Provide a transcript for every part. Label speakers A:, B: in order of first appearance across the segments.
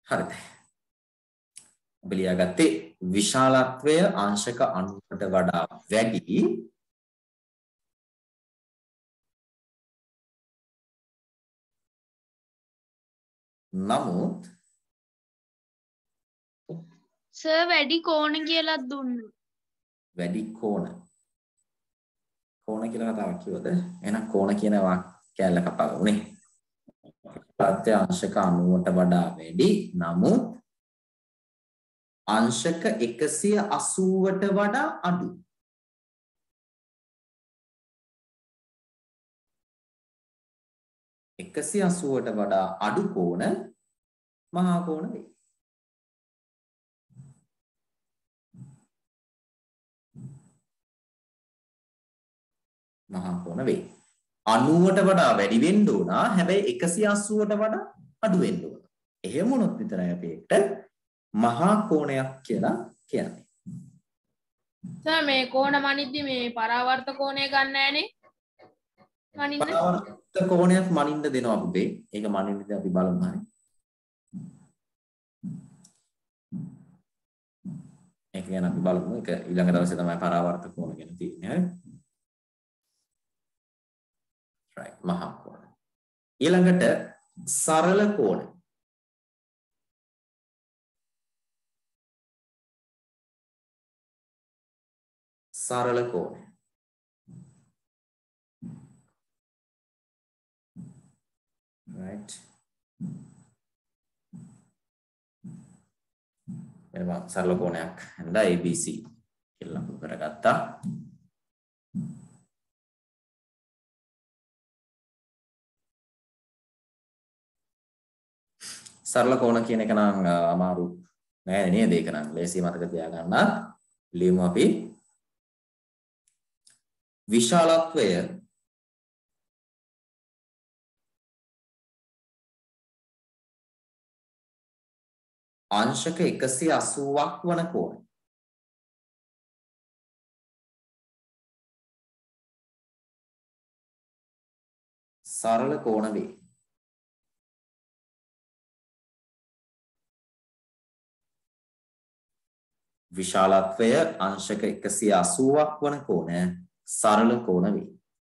A: හරිද? අපි ලියාගත්තේ විශාලත්වය අංශක 90ට වඩා වැඩි නමුත්
B: සර් වැඩි කෝණ කියලා දුන්නා.
A: වැඩි කෝණ කියලා කතාවක් කිව්වද? එහෙනම් කෝණ කියන කැලල කපාගමුනේ. ප්‍රත්‍ය අංශක 90ට වඩා වැඩි නමුත් අංශක 180ට වඩා අඩු. එකසිය 80ට වඩා අඩු කෝණ මහා කෝණ වේ. මහා කෝණ වේ. 90ට වඩා වැඩි වෙන්න ඕන. හැබැයි 180ට වඩා අඩු වෙන්න ඕන. එහෙම වුණොත් විතරයි අපි එක්ට මහා කෝණයක් කියලා කියන්නේ.
B: සර් මේ කෝණ මනිද්දි මේ පරාවර්ත කෝණය ගන්න නෑනේ. මනින්න.
A: පරාවර්ත කෝණයක් මනින්න දෙනවා පුතේ. ඒක මනින්නද අපි බලමු හරි. ඒක ගැන අපි බලමු. ඒක ඊළඟ දවසේ තමයි පරාවර්ත කෝණ ගැන තියෙන්නේ. හරි. right මහා කෝණ. ඊළඟට සරල කෝණ. සරල කෝණ. right එනවා සරල කෝණයක් හඳ ABC කියලා ලකුණු කරගත්තා. සරල කෝණ කියන එක නම් අමාරු නෑ නේද? ඒක නම් ලේසි මතක තියාගන්න. ලියමු අපි විශාලත්වය අංශක 180ක් වන කෝණ. සරල කෝණ වේ. විශාලත්වය අංශක 180ක් වන කෝණ සරල කෝණ වේ.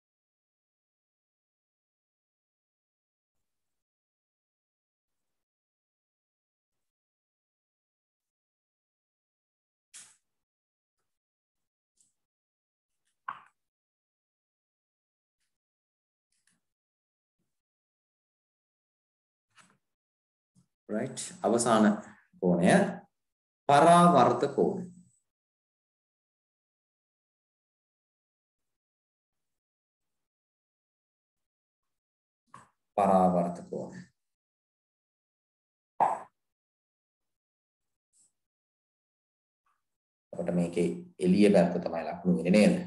A: right අවසාන කෝණය පරාවර්ත කෝණ. පරාවර්ත කෝණ. අපිට මේකේ එළිය පැත්ත තමයි ලකුණු වෙන්නේ නේද?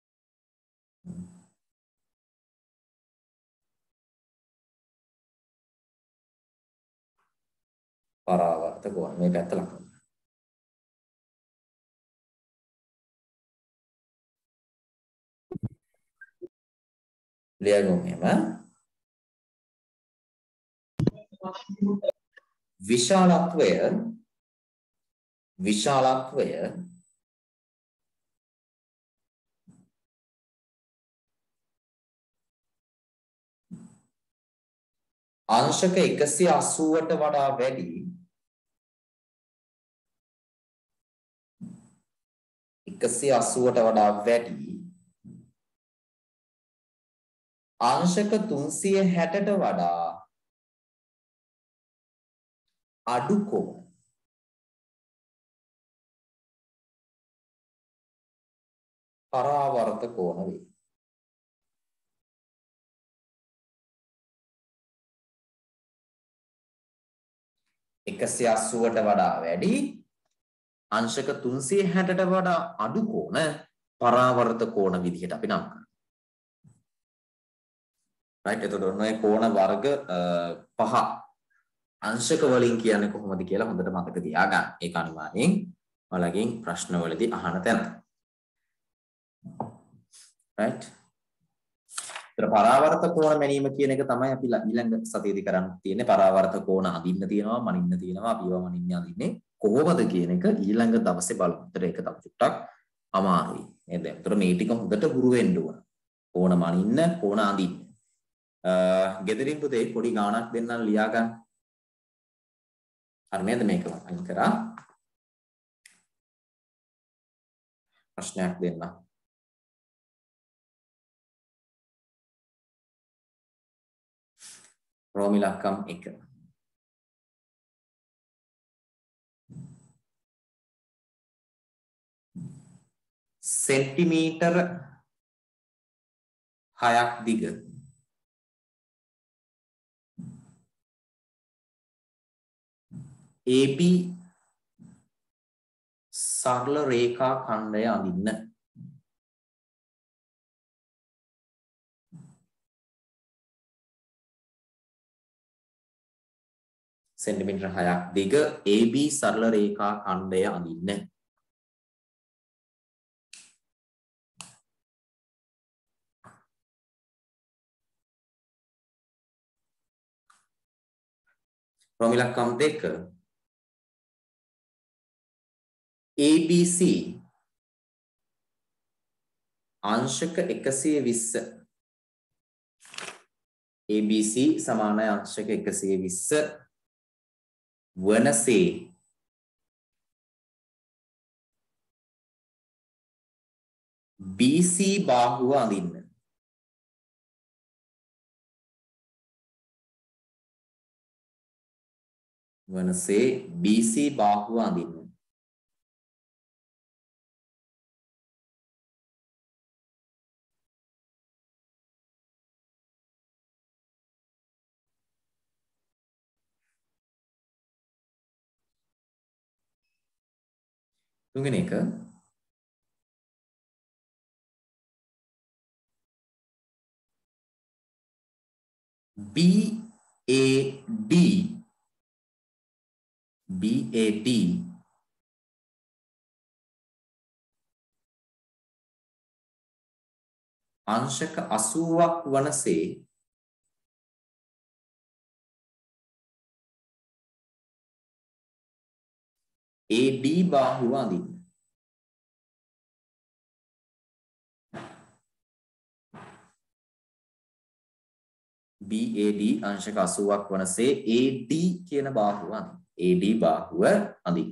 A: පරාවර්ත කෝණ මේ පැත්ත ලකුණු. ලියගමු එහෙම. විශාලත්වය අංශක 180ට වඩා වැඩි අංශක 360ට වඩා අඩු කෝණ. පරාවර්ත කෝණ වේ. එකසිය 80ට වඩා වැඩි අංශක 360ට වඩා අඩු කෝණ පරාවර්ත කෝණ විදිහට අපි නම් කරනවා. right එතකොට ඔන්න කෝණ වර්ග 5 අංශක වලින් කියන්නේ කොහොමද කියලා හොඳට මතක තියාගන්න. ඒක අනිවාර්යෙන් ඔයාලගෙන් ප්‍රශ්න වලදී අහන තැන. right ඒතර පරාවර්ත කෝණ මැනීම කියන එක තමයි අපි ඊළඟ සතියේදී කරන්න තියෙන්නේ. පරාවර්ත කෝණ අඳින්න තියෙනවා, මනින්න තියෙනවා. අපි ඒවා මනින්නේ අඳින්නේ කොහොමද කියන එක ඊළඟ දවසේ බලමු. ඒතර ඒක තව චුට්ටක් අමාරුයි. නේද? ඒතර මේ ටික හොඳට හුරු වෙන්න ඕන. කෝණ මනින්න, කෝණ අඳින්න. ගෙදරින් පුතේ පොඩි ගාණක් දෙන්නම් ලියා ගන්න. හරි නේද මේක අයින් කරා. ප්‍රශ්නයක් දෙන්න. රෝමි ලක්කම් 1. සෙන්ටිමීටර 6ක් දිග AB සරල රේඛා ඛණ්ඩය අඳින්න. සෙන්ටිමීටර 6ක් දිග AB සරල රේඛා ඛණ්ඩය අඳින්න. රෝමි ලක්කම් 2 ABC අංශක 120 ABC සමානයි අංශක 120 වනසේ BC බාහුව අඳින්න. වනසේ BC බාහුව අඳින්න. තුන්වෙනි එක BAD අංශක 80ක් වනසේ AD බාහුව අඳින්න. BAD අංශක 80ක් වනසේ AD කියන බාහුව අඳින්න. AD බාහුව අඳින්න.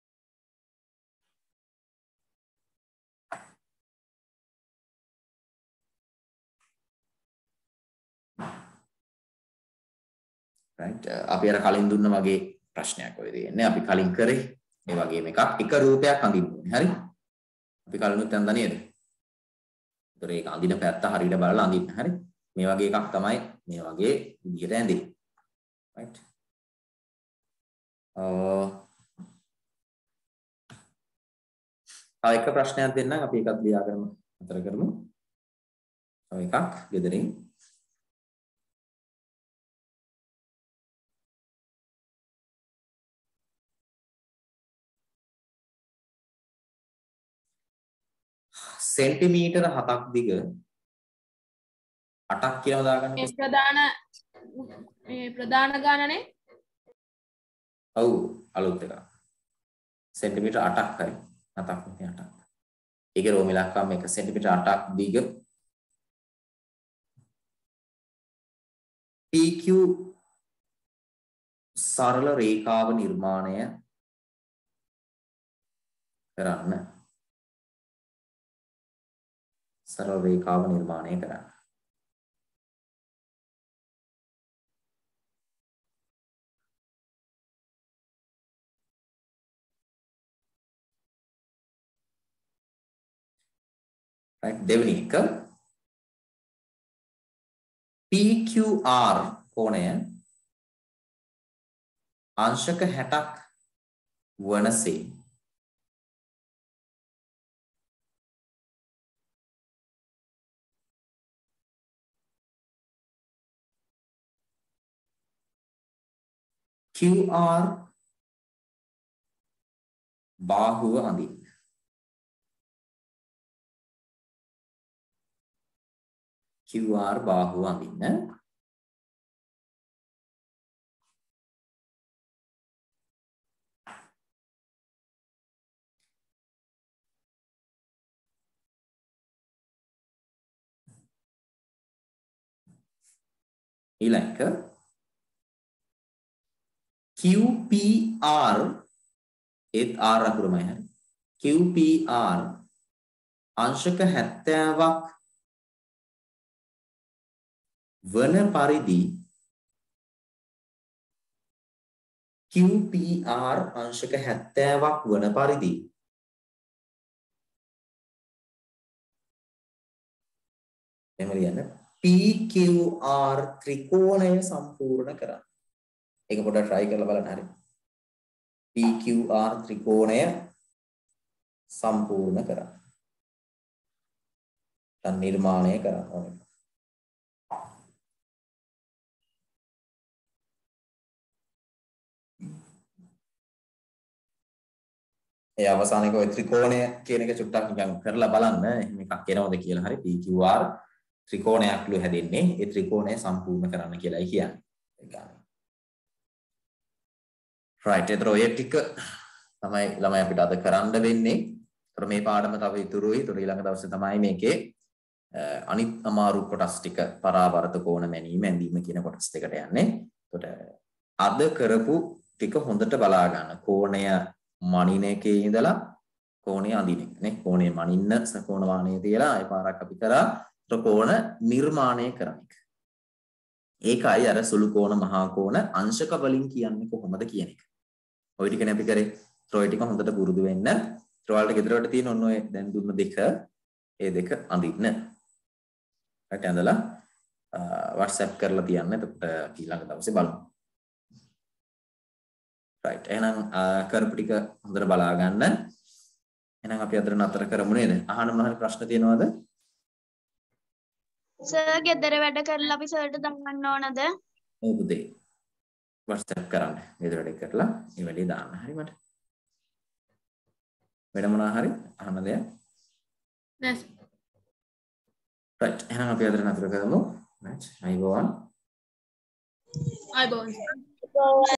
A: right අපි අර කලින් දුන්න වගේ ප්‍රශ්නයක් ඔය දෙන්නේ. අපි කලින් කරේ මේ වගේම එකක් එක රූපයක් අඳින්න ඕනේ. හරි? අපි කලිනුත් අඳා නේද? ඒතර ඒක අඳින පැත්ත හරියට බලලා අඳින්න. හරි? මේ වගේ එකක් තමයි මේ වගේ විදිහට ඇඳෙන්නේ. right? තව එක ප්‍රශ්නයක් දෙන්නම් අපි එකක් ලියා ගන්න අතර කරමු. තව එකක් ගෙදරින් සෙන්ටිමීටර 7ක් දිග 8ක් කියලා දාගන්න.
B: මේ ප්‍රධාන ගානනේ.
A: ඔව් අලුත් එක. සෙන්ටිමීටර 8ක් හරි. 7ක් නෙවෙයි 8ක්. ඒකේ රෝමි ලක්කම් 1 සෙන්ටිමීටර 8ක් දිග PQ සරල රේඛාව නිර්මාණය කරන්න. සරල රේඛාව නිර්මාණය කරන්න. right දෙවෙනි එක PQR කෝණය අංශක 60ක් වනසේ QR බාහුව අඳින්න. QR බාහුව අඳින්න. ඊළඟ QPR ඒත් R අකුරමයි හරි. QPR අංශක 70ක් වන පරිදි QPR අංශක 70ක් වන පරිදි එහෙම ලියන්න PQR ත්‍රිකෝණය සම්පූර්ණ කරන්න. ඒක පොඩ්ඩක් try කරලා බලන්න හරි. PQR ත්‍රිකෝණය සම්පූර්ණ කරන්න. දැන් නිර්මාණය කරන්න ඕනේ. ඒ අවසානයේ ඔය ත්‍රිකෝණය කියන එක චුට්ටක් නිකන් කරලා බලන්න. එහෙම එකක් එනවද කියලා හරි. PQR ත්‍රිකෝණයක්ලු හැදෙන්නේ. ඒ ත්‍රිකෝණය සම්පූර්ණ කරන්න කියලායි කියන්නේ. ඒක ගන්න. right. ඒතර ඔය ටික තමයි ළමයි අපිට අද කරන්න වෙන්නේ. ඒතර මේ පාඩම තව ඉතුරුයි. ඒතර ඊළඟ දවසේ තමයි මේකේ අනිත් අමාරු කොටස් ටික පරාවර්ත කෝණ මැනීම ඇඳීම කියන කොටස් දෙකට යන්නේ. ඒතර අද කරපු ටික හොඳට බලා ගන්න. කෝණය මනින එකේ ඉඳලා කෝණය අඳින එක නේ. කෝණය මනින්න සකෝණ වාණය තියලා ආය පාරක් අපි කරා ත්‍රිකෝණ නිර්මාණය කරන එක. ඒකයි අර සුළු කෝණ මහා කෝණ අංශක වලින් කියන්නේ කොහොමද කියන එක. ඔය ටිකනේ අපි කරේ. ඔය ටික හොඳට පුරුදු වෙන්න. ඔයාලට ගෙදරට තියෙන ඔන්න ඔය දැන් දුන්න දෙක ඒ දෙක අඳින්න. right ඇඳලා WhatsApp කරලා තියන්න. එතකොට ඊළඟ දවසේ බලමු. right එහෙනම් කරපු ටික හොඳට බලා ගන්න. එහෙනම් අපි අතර නතර කරමු නේද? අහන්න මොන හරි ප්‍රශ්න තියෙනවද?
C: සර් ගෙදර වැඩ කරලා අපි සර්ට දාන්න ඕනද?
A: ඔව් පුතේ. WhatsApp කරන්න. ගෙදර වැඩ කරලා මේ වැඩේ දාන්න. හරි මට. වෙන මොනවා හරි අහන්න දෙයක්?
B: නෑ.
A: right එහෙනම් අපි අතර නතර කරමු. right අයබෝවන්.
B: අයබෝවන්.